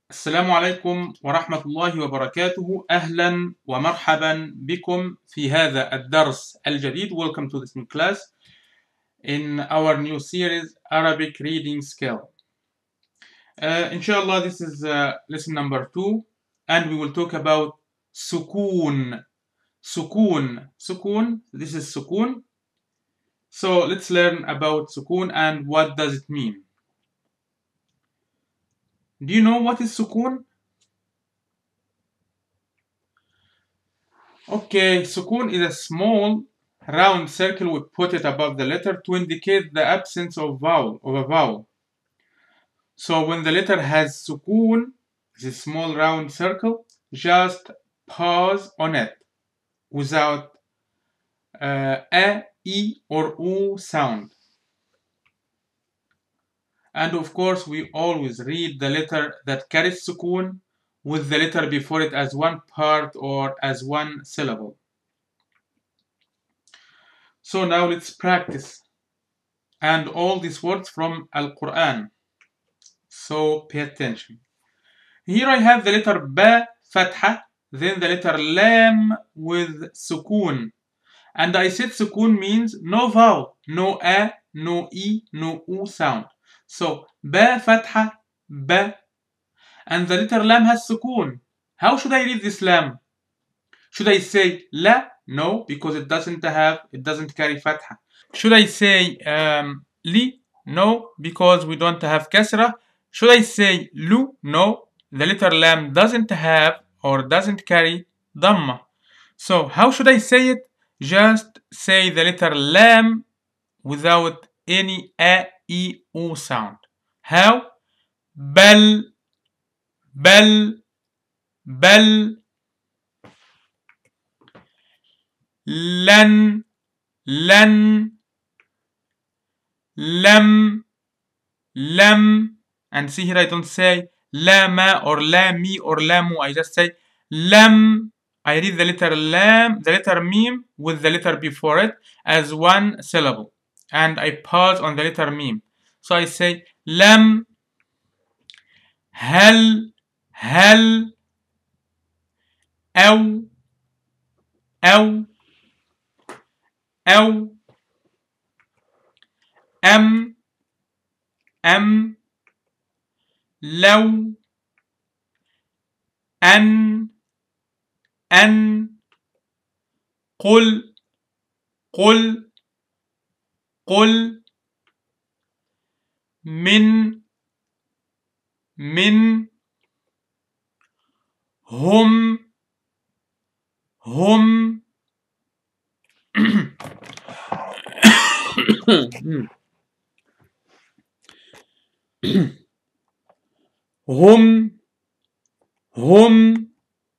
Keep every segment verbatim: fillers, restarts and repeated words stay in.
السلام عليكم ورحمة الله وبركاته. أهلا ومرحبا بكم في هذا الدرس الجديد. Welcome to this new class in our new series Arabic Reading Skill. Uh, inshallah, this is uh, lesson number two, and we will talk about Sukoon. Sukoon. Sukoon. This is Sukoon. So let's learn about Sukoon and what does it mean. Do you know what is Sukoon? Okay, Sukoon is a small round circle. We put it above the letter to indicate the absence of vowel of a vowel. So when the letter has Sukoon, this small round circle, just pause on it without uh, a, e, or u sound. And of course, we always read the letter that carries Sukoon with the letter before it as one part or as one syllable. So now let's practice. And all these words from Al-Quran. So pay attention. Here I have the letter ba, FatHah, then the letter lam with Sukoon. And I said Sukoon means no vowel, no a, no e, no u sound. So ba, FatHah, ba. And the letter lam has Sukoon. How should I read this lam? Should I say la? No, because it doesn't have, it doesn't carry FatHah. Should I say um, li? No, because we don't have Kasrah. Should I say lu? No, the letter lam doesn't have or doesn't carry Dammah. So how should I say it? Just say the letter lam without any a, e, u sound. How? Bal, bal, bal. Lan, lan. Lam, lam, and see here I don't say lama or lami or lamu, I just say lam. I read the letter lam, the letter mim with the letter before it as one syllable, and I pause on the letter mim. So I say lam, hal, hal, aw, aw, aw, am, am, لو أن أن قل قل قل من من هم هم هم هم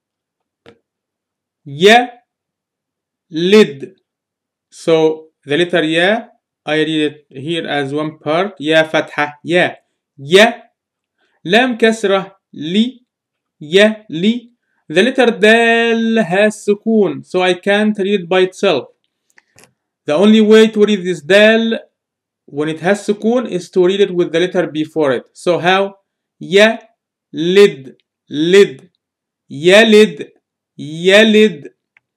ya lid. So the letter ya, I read it here as one part. Ya FatHah, ya, ya. Lam Kasrah, li, ya, li. The letter dal has Sukoon, so I can't read it by itself. The only way to read this dal when it has Sukoon is to read it with the letter before it. So how? Ya lid, lid, yalid, yalid,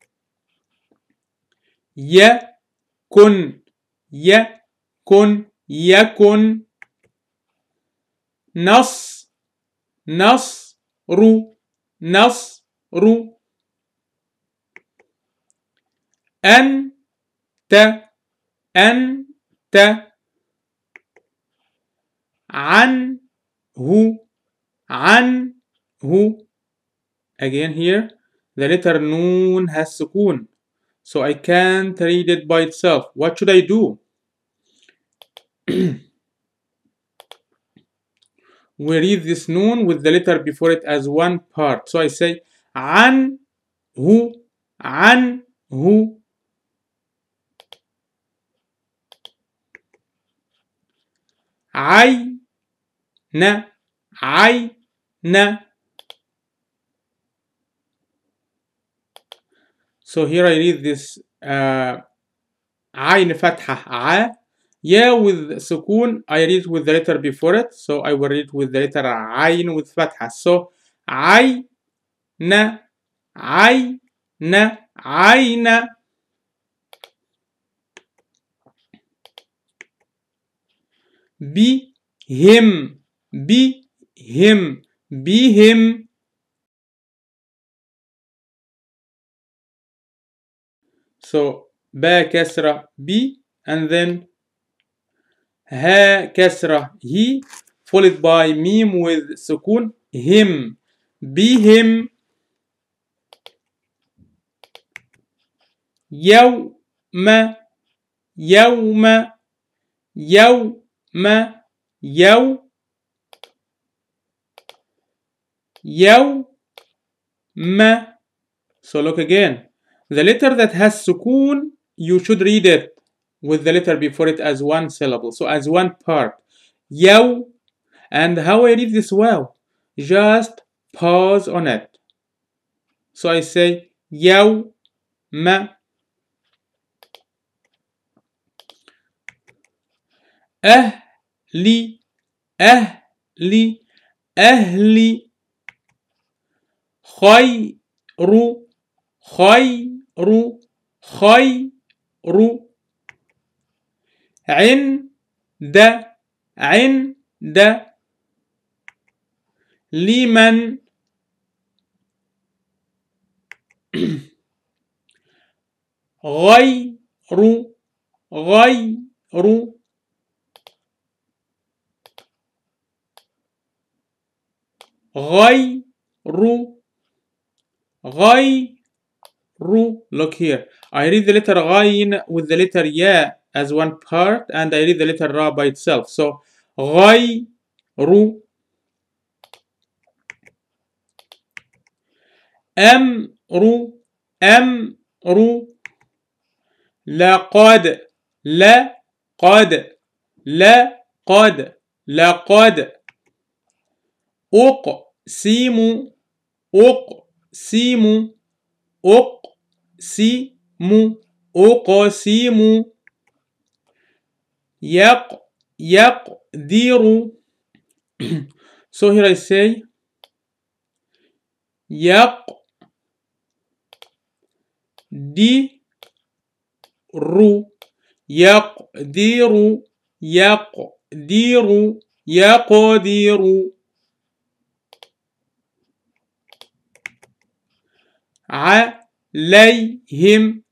yakun, yakun, yakun, nas, nasru, nasru, anta, anta, anhu, anhu. Again here, the letter noon has Sukoon, so I can't read it by itself. What should I do? We read this noon with the letter before it as one part. So I say anhu, anhu. Ayna, ayna. So here I read this uh, Ayn FatHah, A, Ya with Sukoon, I read it with the letter before it, so I will read it with the letter Ayn with FatHah. So Ay, na, Ay, na, Ayna. Be him, be him, be him. So ba kasra be, and then ha kasra he, followed by mim with Sukoon him, be him. يوم يوم يوم يوم يوم. So look again. The letter that has Sukoon, you should read it with the letter before it as one syllable, so as one part. Yow. And how I read this wow? Just pause on it. So I say yow ma. أهلي أهلي أهلي. خير خير خير. عند عند. لمن غير غير. غير غير. Look here. I read the letter غين with the letter ya as one part, and I read the letter ra by itself. So غير. أمر أمر. لقد لقد لقد لقد. أقسم أقسم أقسم أقسم. يق يقدر. So here I say يقدر يقدر يقدر يقدر. عليهم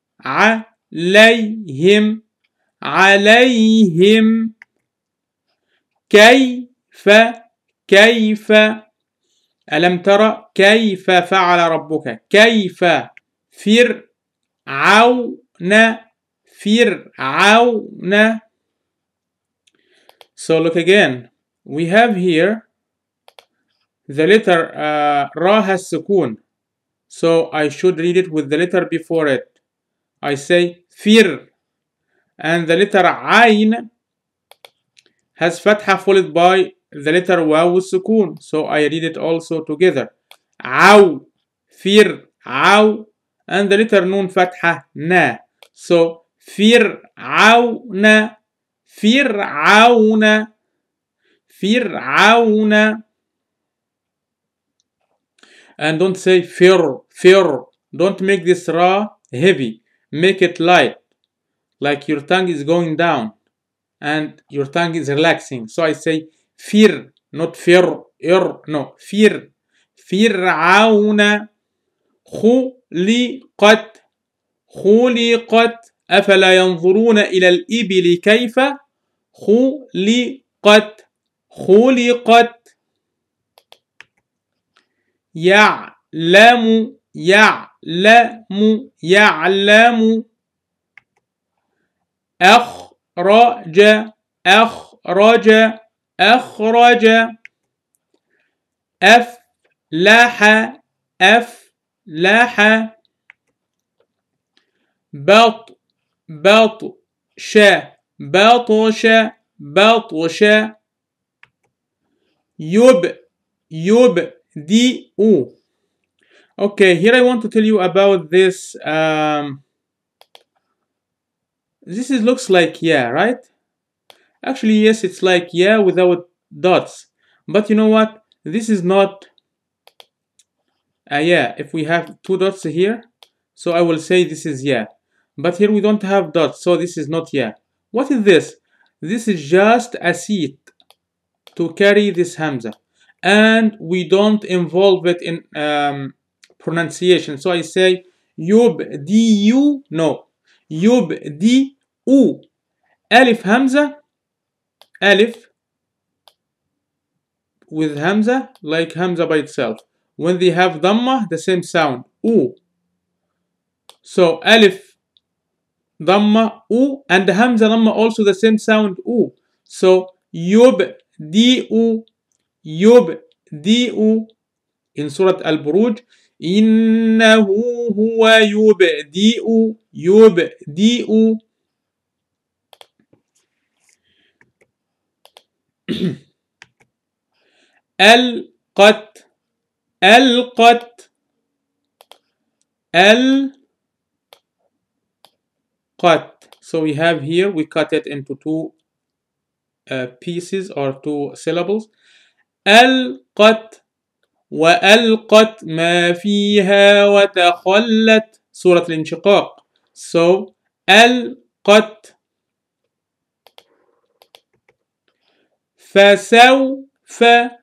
عليهم عليهم. كيف كيف. ألم ترى كيف فعل ربك. كيف. فرعون فرعون. So look again. We have here the letter uh, Ra has Sukoon. So I should read it with the letter before it. I say fir, and the letter Ayn has FatHah followed by the letter Waw with Sukoon. So I read it also together. Aw, fir, aw, and the letter Nun FatHah na. So Fir'auna, Fir'auna, Fir'auna. And don't say fir, fir. Don't make this ra heavy. Make it light, like your tongue is going down and your tongue is relaxing. So I say fir, not fir, ir, no, fir. Fir'auna. خلقت خلقت. أفلا ينظرون إلى الإبل كيف خلقت خلقت. يعلم يعلم يعلم. أخرج أخرج أخرج. أفلح أفلح. بط بطش بطش بطش. يب يبدئ. Okay, here I want to tell you about this. Um, this is looks like yeah, right? Actually, yes, it's like yeah without dots. But you know what? This is not a yeah. If we have two dots here, so I will say this is yeah. But here we don't have dots, so this is not yeah. What is this? This is just a seat to carry this hamza. And we don't involve it in um, pronunciation. So I say yubdiu, no. Yubdiu. Alif hamza, alif with hamza, like hamza by itself. When they have Dammah, the same sound, u. So alif, Dammah, u, and the hamza Dammah also the same sound, u. So yubdiu, yubdiu. In Surah Al-Buruj, إنه هو يبدئ يبدئ ألقت ألقت ألقت. So we have here, we cut it into two uh, pieces or two syllables. ألقت وألقت ما فيها وتخلت. سورة الانشقاق. So ألقت. فسوف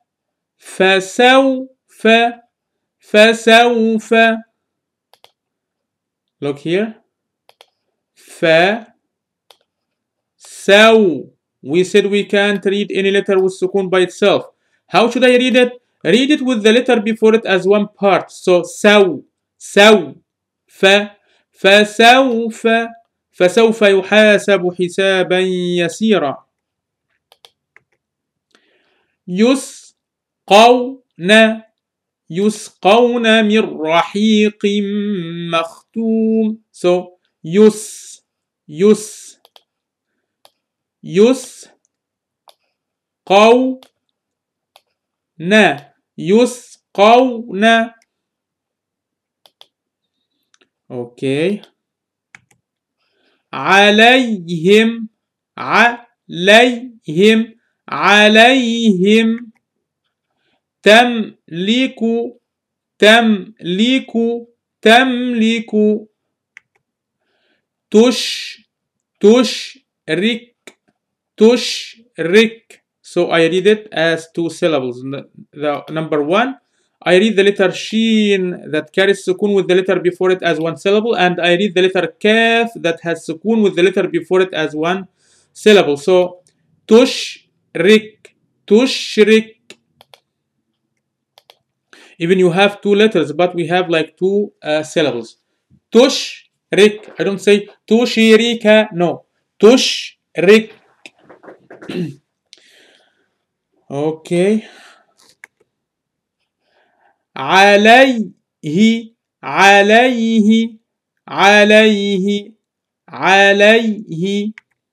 فسوف فسوف. Look here. فسو. We said we can't read any letter with Sukoon by itself. How should I read it? Read it with the letter before it as one part. So سو سو ف فسوف فسوف يحاسب حسابا يسيرا. يسقون يسقون من رحيق مختوم. So يس يس يسقون يسقون. Okay. عليهم عليهم عليهم. تملك تملك تملك. تش تشرك تشرك. So I read it as two syllables. The number one, I read the letter sheen that carries sukoon with the letter before it as one syllable, and I read the letter kaf that has sukoon with the letter before it as one syllable. So tushrik tushrik. Even you have two letters, but we have like two uh, syllables. Tushrik. I don't say tushirika. No. Tushrik. Okay. عليه عليه عليه عليه.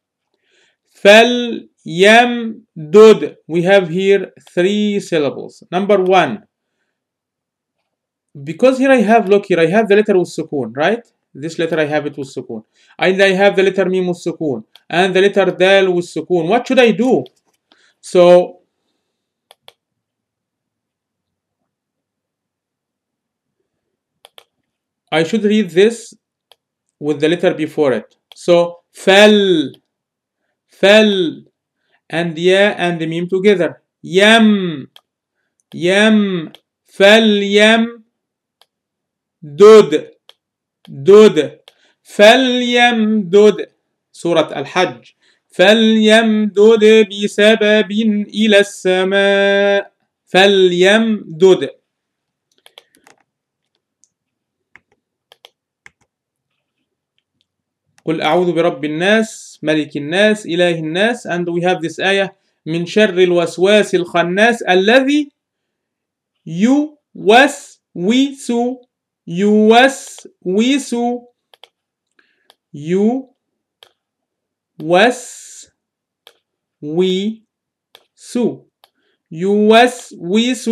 فليمدد. We have here three syllables. Number one, because here I have, look here, I have the letter with sukoon, right? This letter I have it with sukoon. And I have the letter mim with sukoon. And the letter dal with sukoon. What should I do? So, I should read this with the letter before it. So, fal, fal, and ya and the mim together. Yam, yam, fal, yam, dud, dud, fal, yam, dud. Surah Al-Hajj. فليمدد بسبب إلى السماء. فليمدد. قل أعوذ برب الناس ملك الناس إله الناس. And we have this ayah من شر الوسواس الخناس الذي يوسوس يوسوس يوسوس يوسوس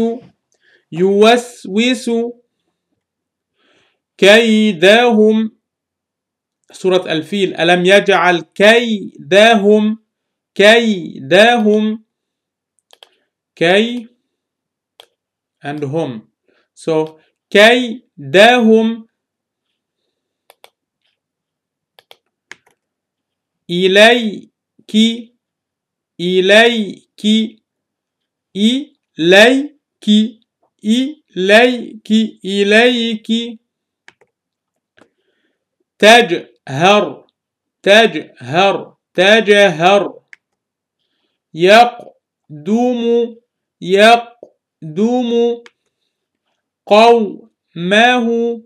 يوسوس كيدهم. سورة الفيل. ألم يجعل كيدهم كيدهم كي and هم. So كيدهم إليك إليك إليك إليك إليك تجهر تجهر تجهر يقدم يقدم قومه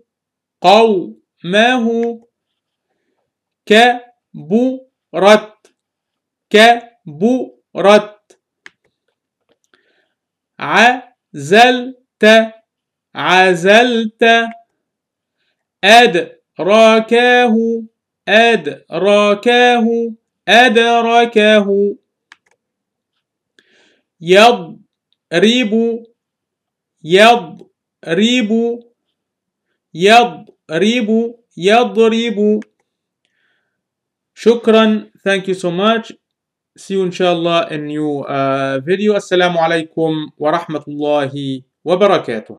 قومه كبرت كبرت عزلت عزلت أدركه أدركه أدركه يضرب يضرب يضرب يضرب. شكرا. Thank you so much. See you inshallah in new uh, video. Assalamu alaikum wa rahmatullahi wa barakatuh.